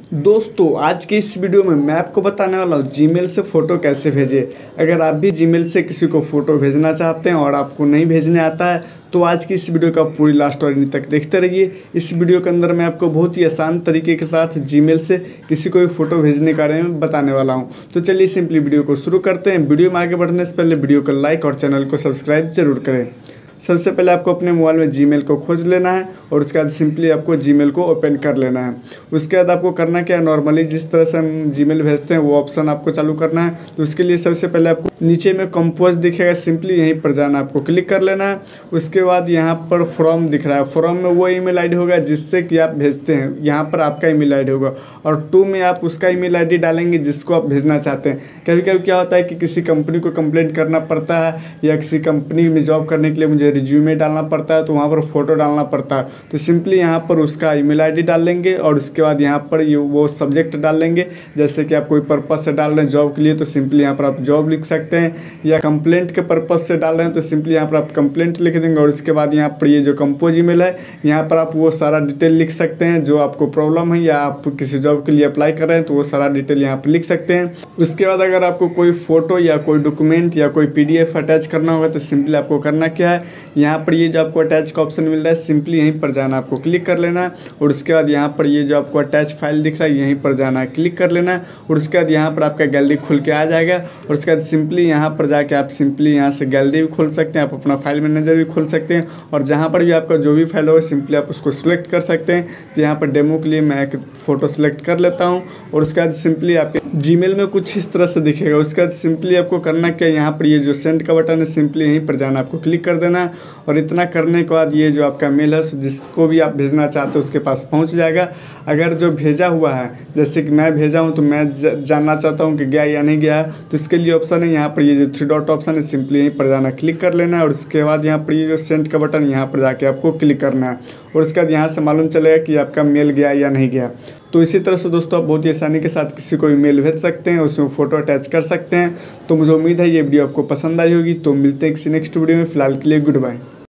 दोस्तों आज के इस वीडियो में मैं आपको बताने वाला हूँ जीमेल से फ़ोटो कैसे भेजें। अगर आप भी जीमेल से किसी को फ़ोटो भेजना चाहते हैं और आपको नहीं भेजने आता है तो आज की इस वीडियो का पूरी लास्ट और एंड तक देखते रहिए। इस वीडियो के अंदर मैं आपको बहुत ही आसान तरीके के साथ जीमेल से किसी को भी फ़ोटो भेजने के बारे में बताने वाला हूँ। तो चलिए सिंपली वीडियो को शुरू करते हैं। वीडियो में आगे बढ़ने से पहले वीडियो को लाइक और चैनल को सब्सक्राइब जरूर करें। सबसे पहले आपको अपने मोबाइल में जीमेल को खोज लेना है और उसके बाद सिंपली आपको जीमेल को ओपन कर लेना है। उसके बाद आपको करना क्या है, नॉर्मली जिस तरह से हम जीमेल भेजते हैं वो ऑप्शन आपको चालू करना है। तो उसके लिए सबसे पहले आपको नीचे में कंपोज दिखेगा, सिंपली यहीं पर जाना, आपको क्लिक कर लेना है। उसके बाद यहाँ पर फ्रॉम दिख रहा है, फ्रॉम में वो ईमेल आईडी होगा जिससे कि आप भेजते हैं, यहाँ पर आपका ईमेल आईडी होगा और टू में आप उसका ईमेल आईडी डालेंगे जिसको आप भेजना चाहते हैं। कभी कभी क्या होता है कि किसी कंपनी को कंप्लेंट करना पड़ता है या किसी कंपनी में जॉब करने के लिए मुझे रिज्यूमे डालना पड़ता है तो वहाँ पर फ़ोटो डालना पड़ता है। तो सिंपली यहाँ पर उसका ईमेल आईडी डाल लेंगे और उसके बाद यहाँ पर वो सब्जेक्ट डाल लेंगे। जैसे कि आप कोई पर्पज़ से डाल रहे हैं जॉब के लिए तो सिंपली यहाँ पर आप जॉब लिख सकते हैं, या कंप्लेंट के पर्पज़ से डाल रहे हैं तो सिंपली यहाँ पर आप कंप्लेंट लिख देंगे। और उसके बाद यहाँ पर ये जो कंपोज ईमेल है यहाँ पर आप वो सारा डिटेल लिख सकते हैं जो आपको प्रॉब्लम है, या आप किसी जॉब के लिए अप्लाई कर रहे हैं तो वो सारा डिटेल यहाँ पर लिख सकते हैं। उसके बाद अगर आपको कोई फ़ोटो या कोई डॉक्यूमेंट या कोई PDF अटैच करना होगा तो सिंपली आपको करना क्या है, यहाँ पर ये जो आपको अटैच का ऑप्शन मिल रहा है सिंपली यहीं पर जाना, आपको क्लिक कर लेना है। और उसके बाद यहाँ पर ये जो आपको अटैच फाइल दिख रहा है यहीं पर जाना है, क्लिक कर लेना है। और उसके बाद यहाँ पर आपका गैलरी खुल के आ जाएगा और उसके बाद सिंपली यहाँ पर जाके आप सिंपली यहाँ से गैलरी भी खोल सकते हैं, आप अपना फाइल मैनेजर भी खोल सकते हैं और जहाँ पर भी आपका जो भी फाइल होगा सिंपली आप उसको सिलेक्ट कर सकते हैं। तो यहाँ पर डेमो के लिए मैं एक फ़ोटो सेलेक्ट कर लेता हूँ और उसके बाद सिंपली आपके जीमेल में कुछ इस तरह से दिखेगा। उसके बाद सिंपली आपको करना क्या, यहाँ पर ये जो सेंड का बटन है सिंपली यहीं पर जाना, आपको क्लिक कर देना है। और इतना करने के बाद ये जो आपका मेल है जिसको भी आप भेजना चाहते हो उसके पास पहुंच जाएगा। अगर जो भेजा हुआ है जैसे कि मैं भेजा हूं तो मैं जानना चाहता हूं कि गया या नहीं गया, तो इसके लिए ऑप्शन है यहाँ पर ये जो 3 डॉट ऑप्शन है सिंपली यहीं पर जाना, क्लिक कर लेना है। और उसके बाद यहाँ पर ये जो सेंड का बटन यहाँ पर जाके आपको क्लिक करना है और उसके बाद यहाँ से मालूम चलेगा कि आपका मेल गया या नहीं गया। तो इसी तरह से दोस्तों आप बहुत ही आसानी के साथ किसी को भी मेल भेज सकते हैं, उसमें फ़ोटो अटैच कर सकते हैं। तो मुझे उम्मीद है ये वीडियो आपको पसंद आई होगी। तो मिलते हैं किसी नेक्स्ट वीडियो में, फिलहाल के लिए गुड बाय।